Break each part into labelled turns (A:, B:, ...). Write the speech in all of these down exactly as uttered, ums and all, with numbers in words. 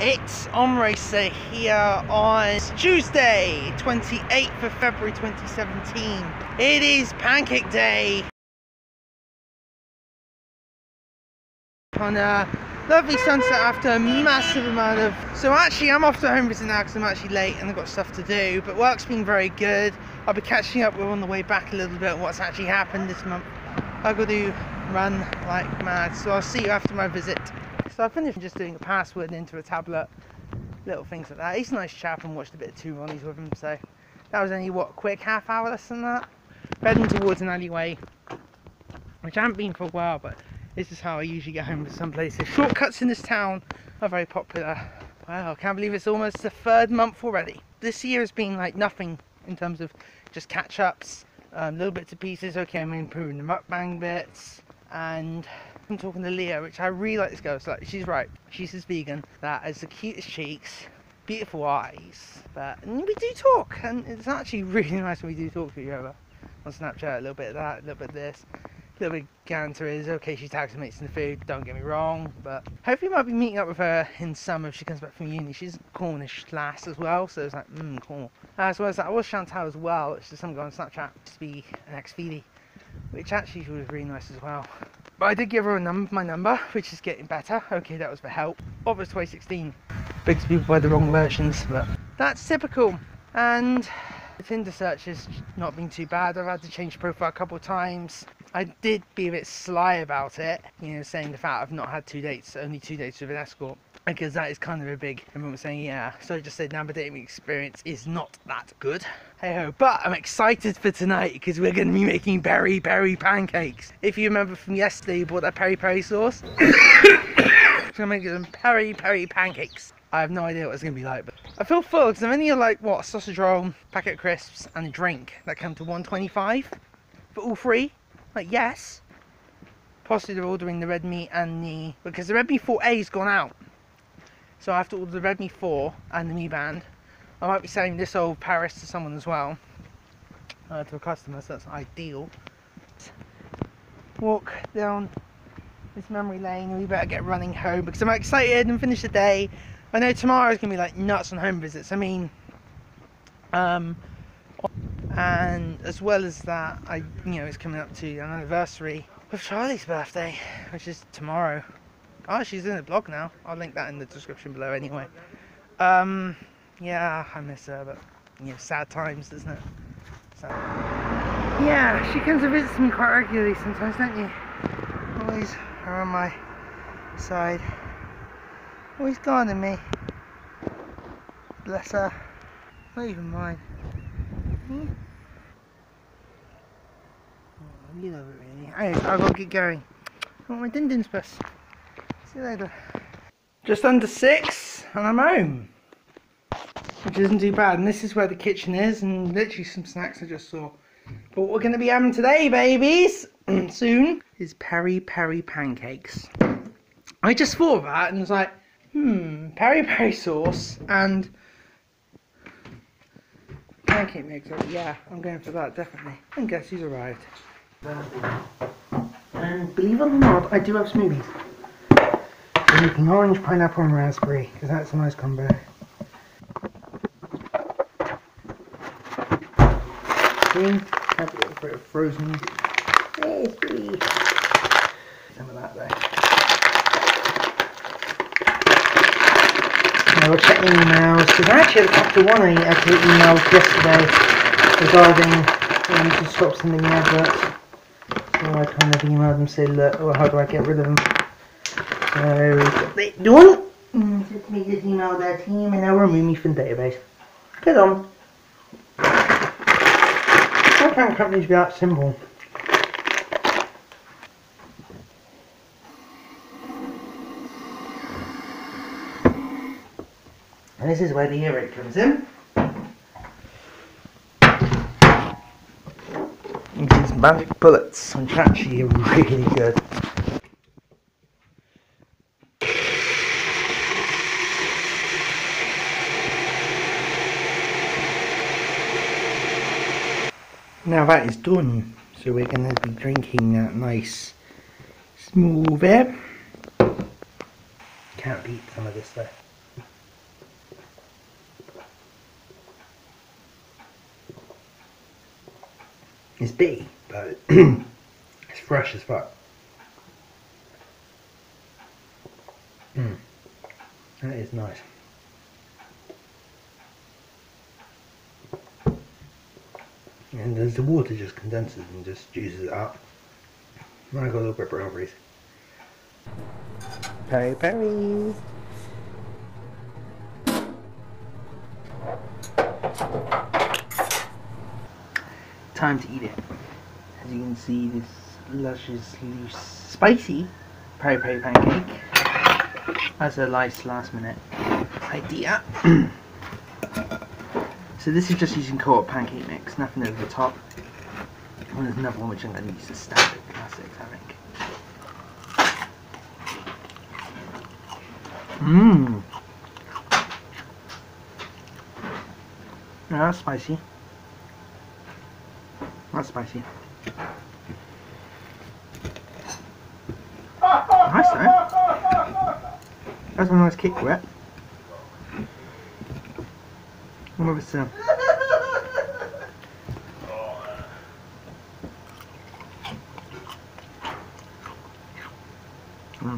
A: It's on race day here on Tuesday, twenty-eighth of February twenty seventeen. It is Pancake Day on a lovely sunset after a massive amount of... So actually I'm off to a home visit now because I'm actually late and I've got stuff to do, but work's been very good. I'll be catching up with on the way back a little bit on what's actually happened this month. I've got to run like mad, so I'll see you after my visit. So I finished just doing a password into a tablet, little things like that. He's a nice chap and watched a bit of two Ronnies with him, so that was only, what, a quick half hour less than that. Heading towards an alleyway, which I haven't been for a while, but this is how I usually get home to some places. Shortcuts in this town are very popular. Wow, I can't believe it's almost the third month already. This year has been like nothing in terms of just catch-ups, um, little bits and pieces. Okay, I'm improving the mukbang bits, and I'm talking to Leah, which I really like this girl. So like, she's right. She's this vegan that has the cutest cheeks, beautiful eyes, but and we do talk, and it's actually really nice when we do talk to each other on Snapchat. A little bit of that, a little bit of this, a little bit of canter is okay. She tags her mates in the food. Don't get me wrong, but hopefully I might be meeting up with her in summer if she comes back from uni. She's a Cornish lass as well, so it's like mmm, cool. As well as that, I was Chantal as well. It's just some guy on Snapchat to be an ex-feedie, which actually was really nice as well. But I did give her a number, my number, which is getting better. Okay, that was for help. Obviously twenty sixteen. Bigs people buy the wrong versions, but that's typical. And the Tinder search has not been too bad. I've had to change profile a couple of times. I did be a bit sly about it, you know, saying the fact I've not had two dates, only two dates with an escort, because that is kind of a big, everyone was saying, yeah, so I just said, now my dating experience is not that good. Hey ho, but I'm excited for tonight because we're going to be making Peri Peri pancakes. If you remember from yesterday, you bought that Peri Peri sauce. I'm going to make them Peri Peri pancakes. I have no idea what it's going to be like, but I feel full because I've only got like, what, a sausage roll, packet of crisps, and a drink that come to one twenty-five for all three. Like, yes. Possibly they're ordering the red meat and the... Because the red meat four A's gone out. So I have to order the red meat four and the meat band. I might be selling this old Paris to someone as well. Uh, to a customer, so that's ideal. Walk down this memory lane and we better get running home because I'm excited and finish the day. I know tomorrow's going to be like nuts on home visits. I mean... Um... And as well as that, I, you know, it's coming up to an anniversary of Charlie's birthday, which is tomorrow. Oh, she's in the blog now. I'll link that in the description below anyway. Um, yeah, I miss her, but, you know, sad times, isn't it? So, yeah, she comes to visit me quite regularly sometimes, don't you? Always her on my side. Always guarding me. Bless her. Not even mine. Hmm? Oh, you know it really. Anyways, I've got to get going. I want my din dins bus. See you later. Just under six and I'm home. Which isn't too bad. And this is where the kitchen is and literally some snacks I just saw. But what we're going to be having today, babies, soon, is Peri Peri pancakes. I just thought of that and was like, hmm, Peri Peri sauce and pancake mix. Yeah, I'm going for that, definitely. And guess who's arrived? And believe it or not, I do have smoothies. I'm making orange, pineapple and raspberry, because that's a nice combo. See? Have a little bit of frozen. Yes, please. Some of that there. Now we'll check the emails, because I actually had a couple of one I actually emailed yesterday regarding wanting to stop sending adverts. So I kind of emailed them say, look, well, how do I get rid of them? So they done. Mm, just me just email their team and they'll remove me from the database. Get on. Why can't companies be that simple? And this is where the earache comes in. These magic bullets, which actually are really good. Now that is done, so we're going to be drinking that nice smoothie. Can't beat some of this though. It's bitty, but it's fresh as fuck. Mm. That is nice. And as the water just condenses and just juices it up. And I got a little bit of strawberries. Peri Peri. Time to eat it. As you can see, this luscious, loose, spicy Peri Peri pancake. That's a nice last minute idea. So this is just using co-op pancake mix, nothing over the top. And there's another one which I'm going to use as standard classics, I think. Mmm. No, that's spicy. That's spicy. Nice though. That's a nice kick wet. I wonder if it's uh, mm.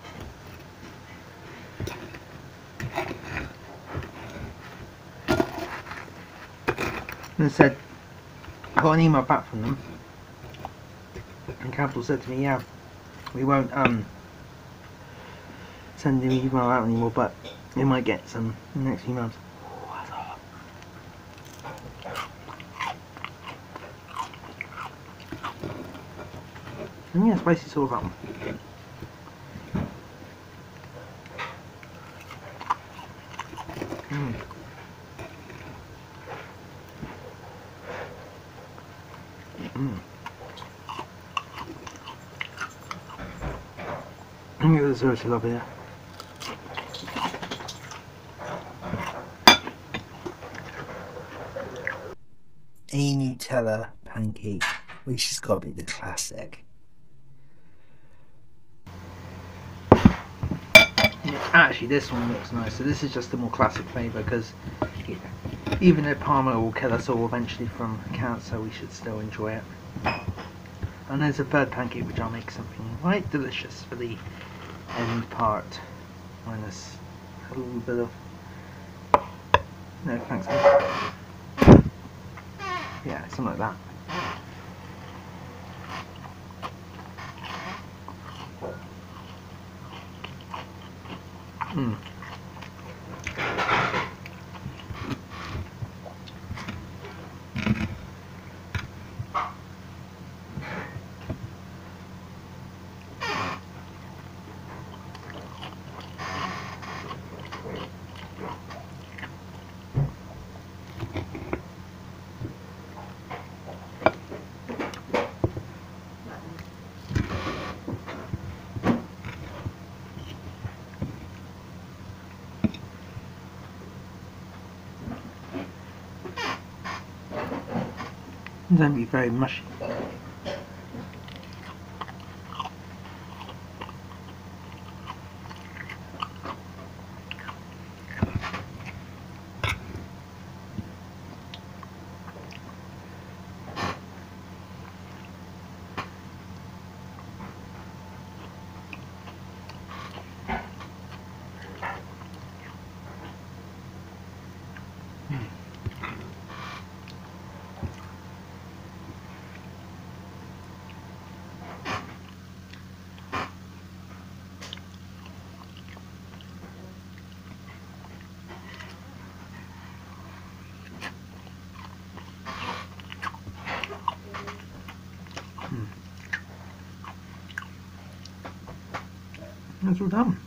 A: And they said, I got an email back from them, and Capital said to me, yeah, we won't um send the email out anymore, but we might get some in the next few months. I think that's basically all about them. Mm. Mm. Let me get the seriously love here. A Nutella pancake, which has got to be the classic. Actually, this one looks nice. So this is just the more classic flavour because even though Parma will kill us all eventually from cancer, we should still enjoy it. And there's a third pancake which I'll make something quite delicious for the end part. Minus a little bit of... No, thanks. Yeah, something like that. Mm. Don't be very mushy. That's all done.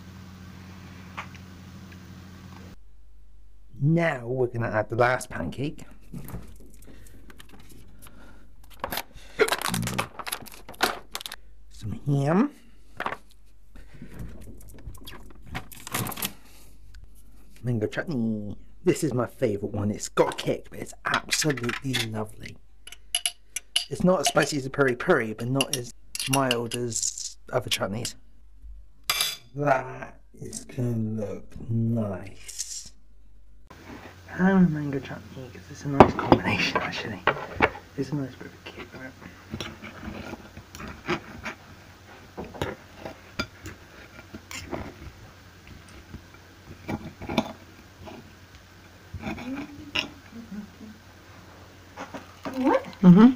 A: Now we're going to add the last pancake. Some ham. Mango chutney. This is my favourite one. It's got kick, but it's absolutely lovely. It's not as spicy as a peri peri, but not as mild as other chutneys. That is going to look nice. Ham and mango chutney, because it's a nice combination actually. It's a nice bit of a kick, isn't it?
B: What?
A: Mm-hmm.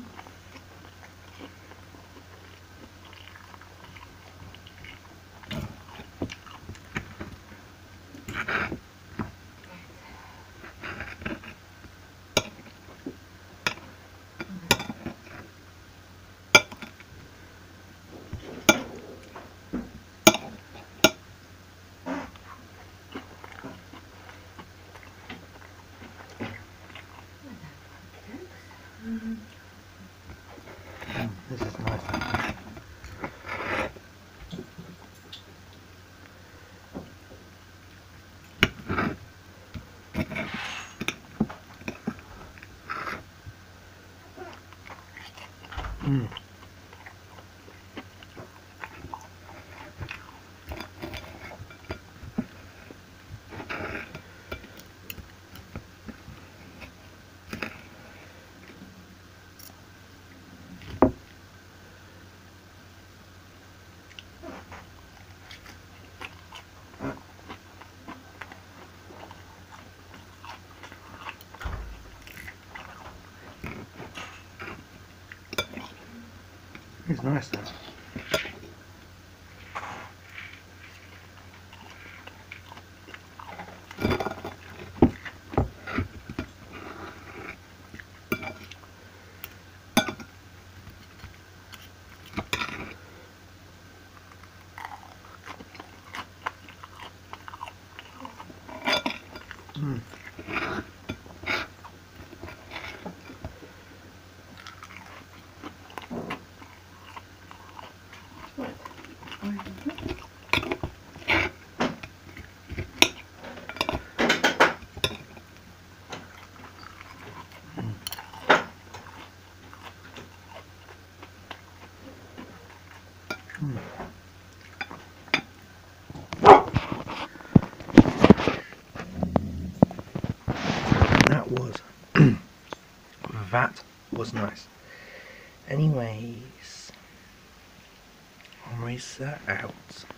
A: Mm, this is nice. Mm. It's nice though. Mm. Mm. That was that was nice. Anyways, I'm reset out.